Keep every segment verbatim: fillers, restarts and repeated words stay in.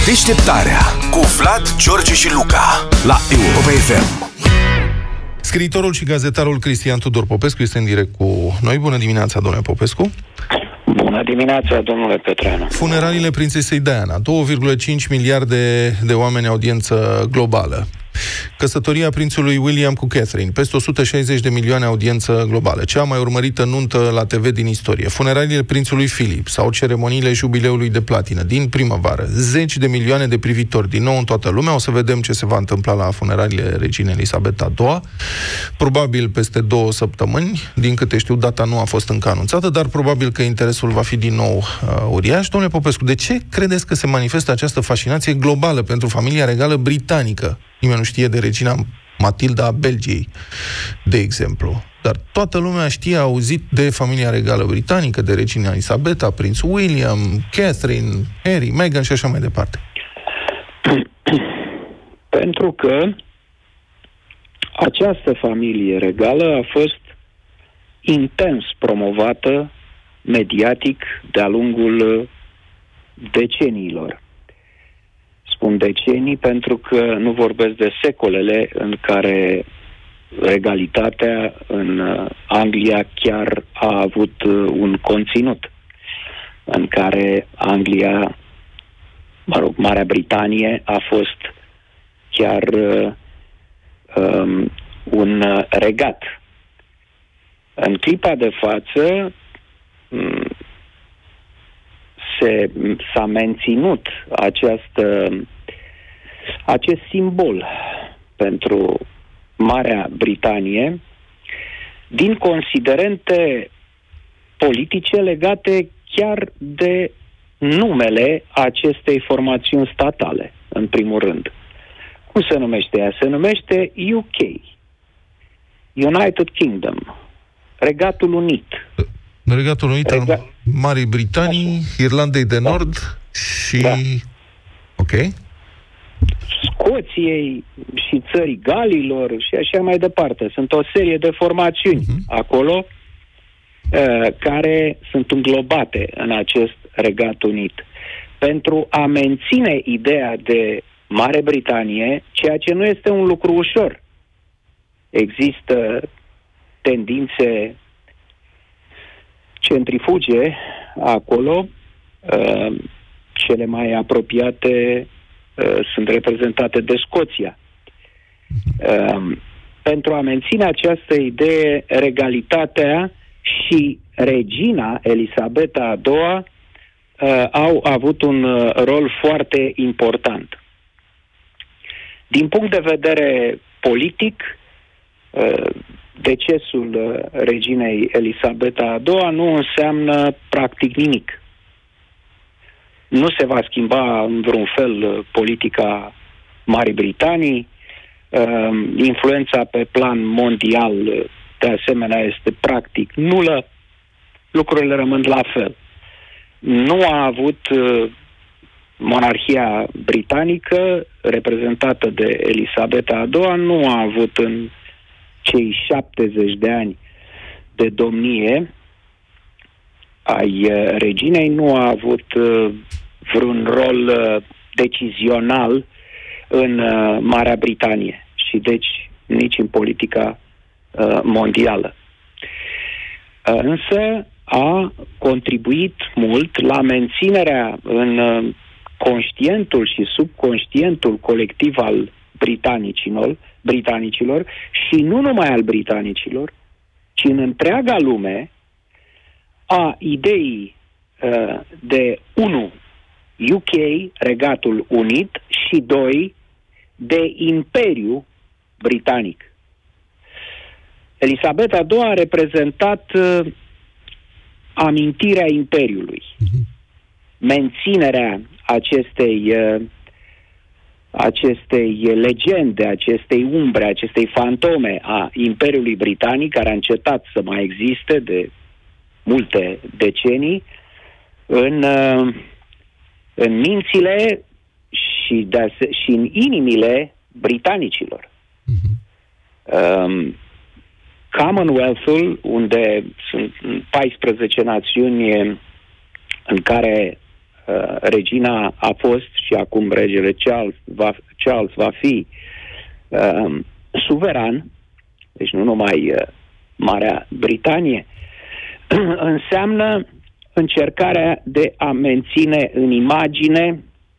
Deșteptarea cu Vlad, George și Luca la Europa F M. Scriitorul și gazetarul Cristian Tudor Popescu este în direct cu noi. Bună dimineața, domnule Popescu. Bună dimineața, domnule Petreanu. Funeraliile prințesei Diana, două virgulă cinci miliarde de oameni audiență globală. Căsătoria prințului William cu Catherine, peste o sută șaizeci de milioane audiență globală, cea mai urmărită nuntă la T V din istorie. Funeraliile prințului Philip sau ceremoniile jubileului de platină din primăvară, zeci de milioane de privitori din nou în toată lumea. O să vedem ce se va întâmpla la funeraliile reginei Elisabeta a doua, probabil peste două săptămâni. Din câte știu, data nu a fost încă anunțată, dar probabil că interesul va fi din nou uh, uriaș. Domnule Popescu, de ce credeți că se manifestă această fascinație globală pentru familia regală britanică? Nimeni nu știe de regina Matilda a Belgiei, de exemplu. Dar toată lumea știe, a auzit de familia regală britanică, de regina Elisabeta, prinț William, Catherine, Harry, Meghan și așa mai departe. Pentru că această familie regală a fost intens promovată mediatic de-a lungul deceniilor. Spun decenii pentru că nu vorbesc de secolele în care regalitatea în Anglia chiar a avut un conținut, în care Anglia, mă rog, Marea Britanie a fost chiar um, un regat. În clipa de față um, se, s-a menținut această, acest simbol pentru Marea Britanie din considerente politice legate chiar de numele acestei formațiuni statale, în primul rând. Cum se numește ea? Se numește U K, United Kingdom, Regatul Unit. Regatul Unit Rega... al Marii Britanii, așa. Irlandei de Nord da. și... Da. Ok. Scoției și țării Galilor și așa mai departe. Sunt o serie de formațiuni uh-huh. acolo uh, care sunt înglobate în acest Regat Unit. Pentru a menține ideea de Mare Britanie, ceea ce nu este un lucru ușor. Există tendințe centrifuge acolo, uh, cele mai apropiate uh, sunt reprezentate de Scoția. Uh, pentru a menține această idee, regalitatea și regina Elisabeta a doua uh, au avut un uh, rol foarte important. Din punct de vedere politic, uh, decesul reginei Elisabeta a doua nu înseamnă practic nimic. Nu se va schimba în vreun fel politica Marii Britanii. Influența pe plan mondial de asemenea este practic nulă. Lucrurile rămân la fel. Nu a avut monarhia britanică reprezentată de Elisabeta a doua, nu a avut în cei șaptezeci de ani de domnie ai reginei, nu a avut uh, vreun rol uh, decizional în uh, Marea Britanie și deci nici în politica uh, mondială. Uh, însă a contribuit mult la menținerea în uh, conștientul și subconștientul colectiv al britanicilor, britanicilor și nu numai al britanicilor, ci în întreaga lume a ideii uh, de unu U K, Regatul Unit, și doi de Imperiu Britanic. Elisabeta a doua a reprezentat uh, amintirea Imperiului, uh-huh. menținerea acestei uh, acestei legende, acestei umbre, acestei fantome a Imperiului Britanic, care a încetat să mai existe de multe decenii, în, în mințile și, de, și în inimile britanicilor. Uh-huh. Um, Commonwealth-ul, unde sunt paisprezece națiuni în care uh, regina a fost și acum regele Charles va, Charles va fi uh, suveran, deci nu numai uh, Marea Britanie, înseamnă încercarea de a menține în imagine,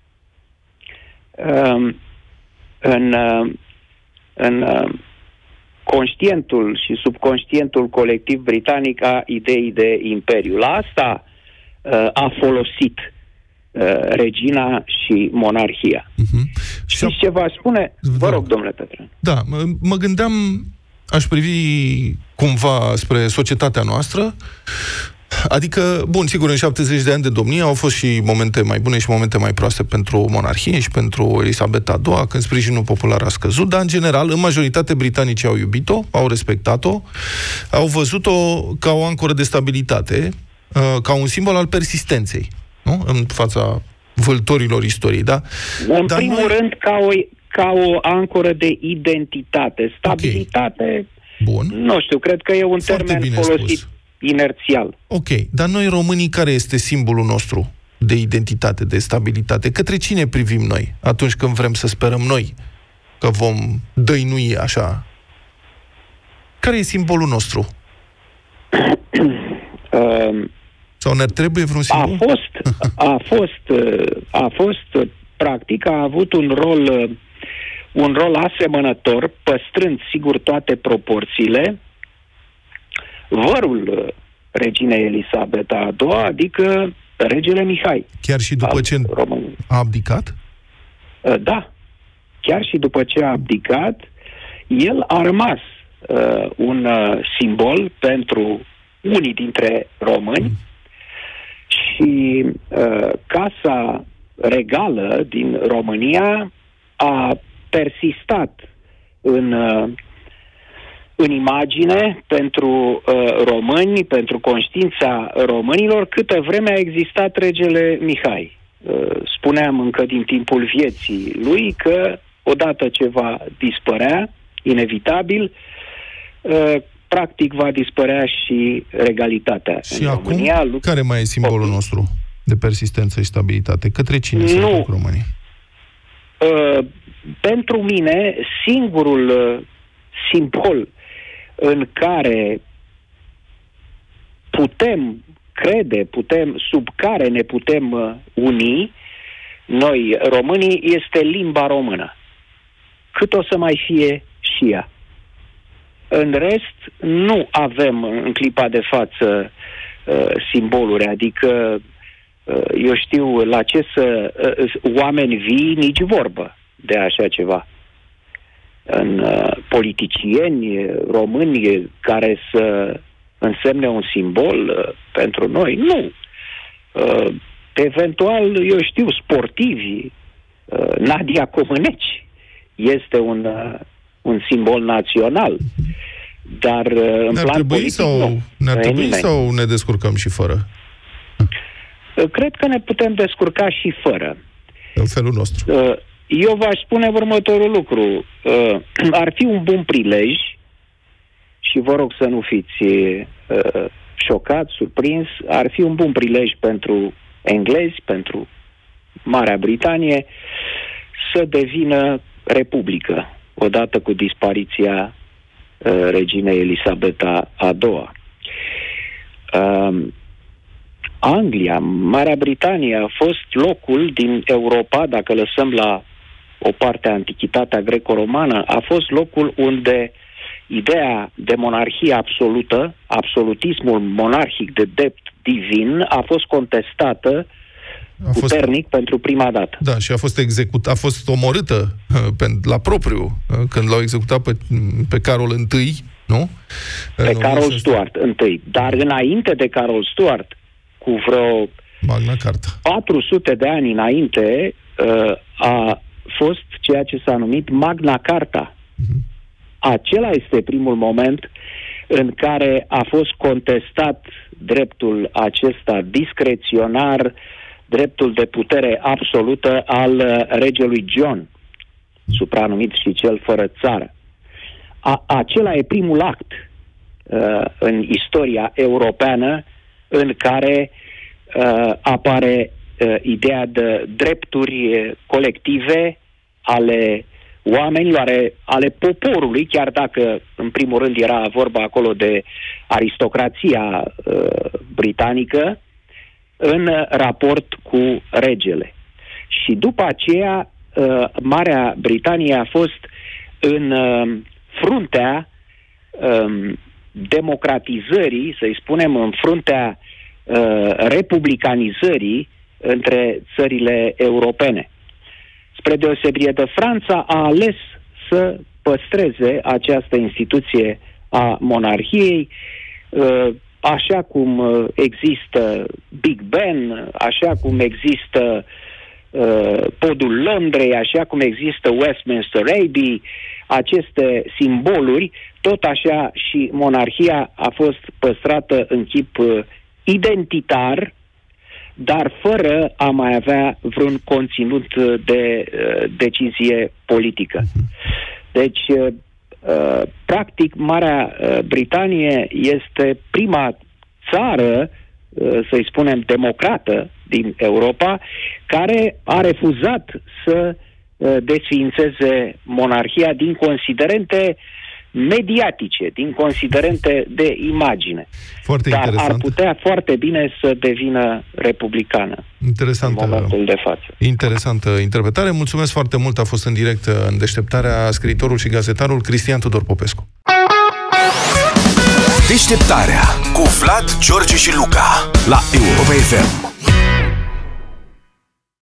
uh, în, uh, în uh, conștientul și subconștientul colectiv britanic a ideii de imperiu. La asta uh, a folosit uh, regina și monarhia. Uh-huh. Știți ce v-aș spune? Vă rog, domnule Petreanu. Da, mă, mă gândeam, aș privi cumva spre societatea noastră. Adică, bun, sigur, în șaptezeci de ani de domnie au fost și momente mai bune și momente mai proaste pentru monarhie și pentru Elisabeta a doua, când sprijinul popular a scăzut, dar, în general, în majoritate, britanicii au iubit-o, au respectat-o, au văzut-o ca o ancoră de stabilitate, ca un simbol al persistenței, nu? În fața vâltorilor istoriei, da? În dar primul noi... rând, ca o, ca o ancoră de identitate, stabilitate, okay. Bun. Nu știu, cred că e un Foarte termen folosit spus. Inerțial. Ok, dar noi românii, care este simbolul nostru de identitate, de stabilitate? Către cine privim noi atunci când vrem să sperăm noi că vom dăinui așa? Care e simbolul nostru? uh, Sau ne trebuie vreun simbol? A fost, a fost, a fost, practic, a avut un rol, un rol asemănător, păstrând, sigur, toate proporțiile, vărul reginei Elisabeta a doua, adică regele Mihai. Chiar și după ce României. a abdicat? Da. Chiar și după ce a abdicat, el a rămas uh, un uh, simbol pentru unii dintre români mm. și uh, Casa Regală din România a persistat în uh, în imagine pentru uh, români, pentru conștiința românilor, câtă vreme a existat regele Mihai. Uh, spuneam încă din timpul vieții lui că odată ce va dispărea, inevitabil, uh, practic va dispărea și regalitatea și în acum, România. Care mai e simbolul nostru de persistență și stabilitate? Către cine se duc românii? Uh, pentru mine, singurul uh, simbol în care putem crede, putem, sub care ne putem uh, uni, noi, românii, este limba română. Cât o să mai fie și ea. În rest, nu avem în clipa de față uh, simboluri, adică, uh, eu știu, la ce să... Uh, oameni vii, nici vorbă de așa ceva. În uh, politicieni români care să însemne un simbol uh, pentru noi. Nu. Uh, eventual, eu știu, sportivi, uh, Nadia Comăneci este un, uh, un simbol național. Dar uh, în ne-ar plan trebui politic, sau, nu. ne-ar trebui sau ne descurcăm și fără? Uh, cred că ne putem descurca și fără. În felul nostru. Uh, Eu v-aș spune următorul lucru. Uh, ar fi un bun prilej și vă rog să nu fiți uh, șocați, surprins, ar fi un bun prilej pentru englezi, pentru Marea Britanie, să devină republică, odată cu dispariția uh, reginei Elisabeta a doua. Uh, Anglia, Marea Britanie a fost locul din Europa, dacă lăsăm la o parte a antichitatea greco-romană, a fost locul unde ideea de monarhie absolută, absolutismul monarhic de drept divin, a fost contestată a fost, puternic pentru prima dată. Da, și a fost execut, a fost omorâtă uh, la propriu, uh, când l-au executat pe, pe Carol întâi, nu? Pe în Carol Stuart întâi. Dar înainte de Carol Stuart, cu vreo Magna Carta. patru sute de ani înainte, uh, a fost ceea ce s-a numit Magna Carta. Uh-huh. Acela este primul moment în care a fost contestat dreptul acesta discreționar, dreptul de putere absolută al regelui John, supranumit și cel fără țară. A, acela e primul act uh, în istoria europeană în care uh, apare uh, ideea de drepturi colective ale oamenilor, ale, ale poporului, chiar dacă în primul rând era vorba acolo de aristocrația uh, britanică, în raport cu regele. Și după aceea, uh, Marea Britanie a fost în uh, fruntea um, democratizării, să-i spunem, în fruntea uh, republicanizării între țările europene. Spre deosebire de Franța, a ales să păstreze această instituție a monarhiei, uh, așa cum există Big Ben, așa cum există uh, Podul Londrei, așa cum există Westminster Abbey, aceste simboluri, tot așa și monarhia a fost păstrată în chip uh, identitar, dar fără a mai avea vreun conținut de uh, decizie politică. Deci, uh, uh, practic, Marea uh, Britanie este prima țară, uh, să-i spunem, democrată din Europa, care a refuzat să uh, desființeze monarhia din considerente mediatice, din considerente de imagine. Foarte Dar interesant. ar putea foarte bine să devină republicană. Interesantă, în momentul de față. Interesantă interpretare. Mulțumesc foarte mult. A fost în direct în Deșteptarea scriitorul și gazetarul Cristian Tudor Popescu. Deșteptarea cu Vlad, George și Luca la Europa F M.